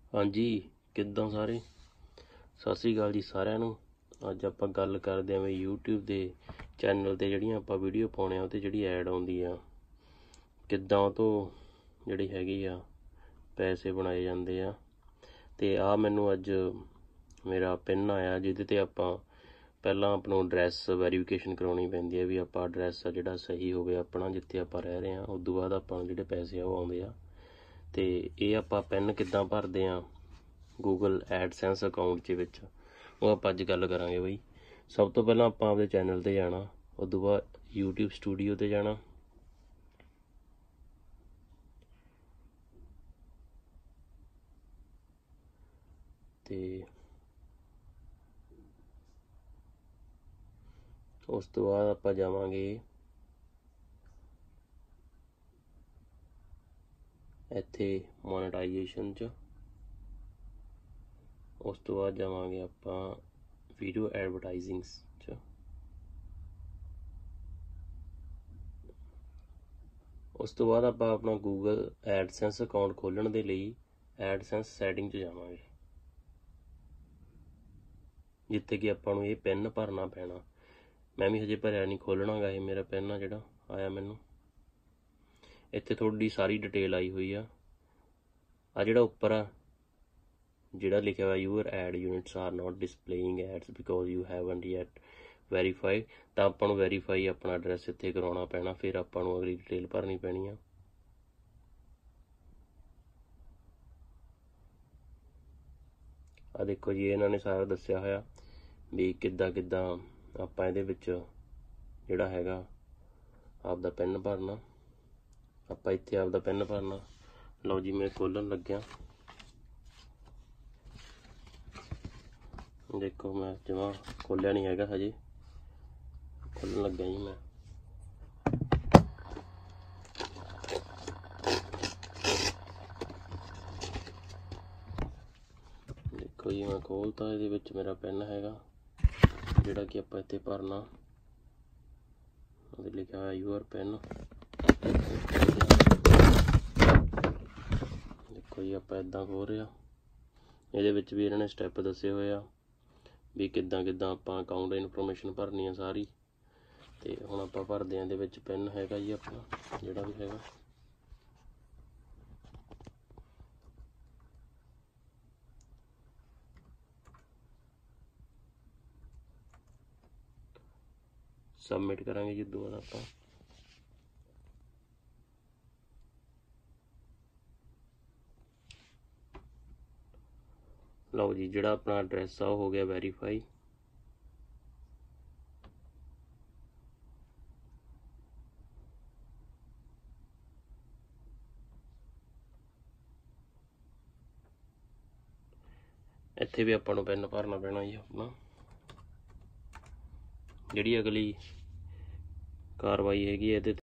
हाँ जी, किद्दां सारे सत श्री अकाल जी सारिਆਂ ਨੂੰ। ਅੱਜ ਆਪਾਂ ਗੱਲ ਕਰਦੇ ਆਂ ਵੀ YouTube ਦੇ ਚੈਨਲ 'ਤੇ ਜਿਹੜੀਆਂ ਆਪਾਂ ਵੀਡੀਓ ਪਾਉਂਦੇ ਆ ਉਹ 'ਤੇ ਜਿਹੜੀ ਐਡ ਆਉਂਦੀ ਆ ਕਿੱਦਾਂ ਉਹ ਤੋਂ ਜਿਹੜੀ ਹੈਗੀ ਆ ਪੈਸੇ ਬਣਾਏ ਜਾਂਦੇ ਆ। ਅਤੇ ਆਹ ਮੈਨੂੰ ਅੱਜ ਮੇਰਾ ਪਿੰਨ ਆਇਆ ਜਿਹਦੇ 'ਤੇ ਆਪਾਂ ਪਹਿਲਾਂ ਆਪਾਂ ਨੂੰ ਐਡਰੈਸ ਵੈਰੀਫਿਕੇਸ਼ਨ ਕਰਾਉਣੀ ਪੈਂਦੀ ਹੈ ਵੀ ਆਪਾਂ ਐਡਰੈਸ ਆ ਜਿਹੜਾ ਸਹੀ ਹੋਵੇ ਆਪਣਾ ਜਿੱਥੇ ਆਪਾਂ ਰਹਿ ਰਹੇ ਹਾਂ। ਉਸ ਤੋਂ ਬਾਅਦ ਆਪਾਂ ਨੂੰ ਜਿਹੜੇ ਪੈਸੇ ਆ ਉਹ ਆਉਂਦੇ ਆ। ਅਤੇ ਇਹ ਆਪਾਂ ਪਿੰਨ ਕਿੱਦਾਂ ਭਰਦੇ ਹਾਂ ਗੂਗਲ ਐਡਸੈਂਸ ਅਕਾਊਂਟ ਦੇ ਵਿੱਚ ਉਹ ਆਪਾਂ ਅੱਜ ਗੱਲ ਕਰਾਂਗੇ ਬਈ। ਸਭ ਤੋਂ ਪਹਿਲਾਂ ਆਪਾਂ ਆਪਦੇ ਚੈਨਲ 'ਤੇ ਜਾਣਾ, ਉਸ ਤੋਂ ਬਾਅਦ YouTube ਸਟੂਡੀਓ 'ਤੇ ਜਾਣਾ, ਅਤੇ ਉਸ ਤੋਂ ਬਾਅਦ ਆਪਾਂ ਜਾਵਾਂਗੇ ਇੱਥੇ ਮੋਨੇਟਾਈਜੇਸ਼ਨ 'ਚ। ਉਸ ਤੋਂ ਬਾਅਦ ਜਾਵਾਂਗੇ ਆਪਾਂ ਵੀਡੀਓ ਐਡਵਰਟਾਈਜ਼ਿੰਗਸ 'ਚ। ਉਸ ਤੋਂ ਬਾਅਦ ਆਪਾਂ ਆਪਣਾ ਗੂਗਲ ਐਡਸੈਂਸ ਅਕਾਊਂਟ ਖੋਲ੍ਹਣ ਦੇ ਲਈ ਐਡਸੈਂਸ ਸੈਟਿੰਗ 'ਚ ਜਾਵਾਂਗੇ, ਜਿੱਥੇ ਕਿ ਆਪਾਂ ਨੂੰ ਇਹ ਪਿੰਨ ਭਰਨਾ ਪੈਣਾ। ਮੈਂ ਵੀ ਹਜੇ ਭਰਿਆ ਨਹੀਂ, ਖੋਲ੍ਹਣਾ ਗਾ ਇਹ ਮੇਰਾ ਪਿੰਨ ਆ ਜਿਹੜਾ ਆਇਆ ਮੈਨੂੰ। ਇੱਥੇ ਤੁਹਾਡੀ ਸਾਰੀ ਡਿਟੇਲ ਆਈ ਹੋਈ ਆ। ਆ ਜਿਹੜਾ ਉੱਪਰ ਆ ਜਿਹੜਾ ਲਿਖਿਆ ਹੋਇਆ your ad units are not displaying ads because you haven't yet verify, ਤਾਂ ਆਪਾਂ ਨੂੰ ਵੈਰੀਫਾਈ ਆਪਣਾ ਐਡਰੈਸ ਇੱਥੇ ਕਰਵਾਉਣਾ ਪੈਣਾ, ਫਿਰ ਆਪਾਂ ਨੂੰ ਅਗਲੀ ਡਿਟੇਲ ਭਰਨੀ ਪੈਣੀ ਆ। ਆ ਦੇਖੋ ਜੀ, ਇਹਨਾਂ ਨੇ ਸਾਰਾ ਦੱਸਿਆ ਹੋਇਆ ਵੀ ਕਿੱਦਾਂ ਆਪਾਂ ਇਹਦੇ ਵਿੱਚ ਜਿਹੜਾ ਹੈਗਾ ਆਪਦਾ ਪਿੰਨ ਭਰਨਾ। ਆਪਾਂ ਇੱਥੇ ਆਪਦਾ ਪਿੰਨ ਭਰਨਾ। ਲਓ ਜੀ, ਮੈਂ ਖੋਲ੍ਹਣ ਲੱਗਿਆ। ਦੇਖੋ ਮੈਂ ਜਮਾਂ ਖੋਲ੍ਹਿਆ ਨਹੀਂ ਹੈਗਾ ਹਜੇ, ਖੋਲ੍ਹਣ ਲੱਗਿਆ ਜੀ ਮੈਂ। ਦੇਖੋ ਜੀ ਮੈਂ ਖੋਲ੍ਹਤਾ, ਇਹਦੇ ਵਿੱਚ ਮੇਰਾ ਪਿੰਨ ਹੈਗਾ ਜਿਹੜਾ ਕਿ ਆਪਾਂ ਇੱਥੇ ਭਰਨਾ। ਉਹਦੇ ਲਿਖਿਆ ਹੋਇਆ ਯੂਅਰ ਪਿੰਨ। ਦੇਖੋ ਜੀ ਆਪਾਂ ਇੱਦਾਂ ਖੋਲ੍ਹ ਰਿਹਾ। ਇਹਦੇ ਵਿੱਚ ਵੀ ਇਹਨਾਂ ਨੇ ਸਟੈਪ ਦੱਸੇ ਹੋਏ ਆ ਵੀ ਕਿੱਦਾਂ ਆਪਾਂ ਅਕਾਊਂਟ ਇਨਫੋਰਮੇਸ਼ਨ ਭਰਨੀ ਆ ਸਾਰੀ। ਅਤੇ ਹੁਣ ਆਪਾਂ ਭਰਦੇ ਹਾਂ। ਇਹਦੇ ਵਿੱਚ ਪਿੰਨ ਹੈਗਾ ਜੀ ਆਪਣਾ ਜਿਹੜਾ ਵੀ ਹੈਗਾ। ਸਬਮਿਟ ਕਰਾਂਗੇ ਜੀ ਦੁਬਾਰਾ ਆਪਾਂ। ਲਓ ਜੀ, ਜਿਹੜਾ ਆਪਣਾ ਐਡਰੈਸ ਆ ਉਹ ਹੋ ਗਿਆ ਵੈਰੀਫਾਈ। ਇੱਥੇ ਵੀ ਆਪਾਂ ਨੂੰ ਪਿੰਨ ਭਰਨਾ ਪੈਣਾ ਜੀ ਆਪਣਾ। ਜਿਹੜੀ ਅਗਲੀ ਕਾਰਵਾਈ ਹੈਗੀ ਇਹਦੇ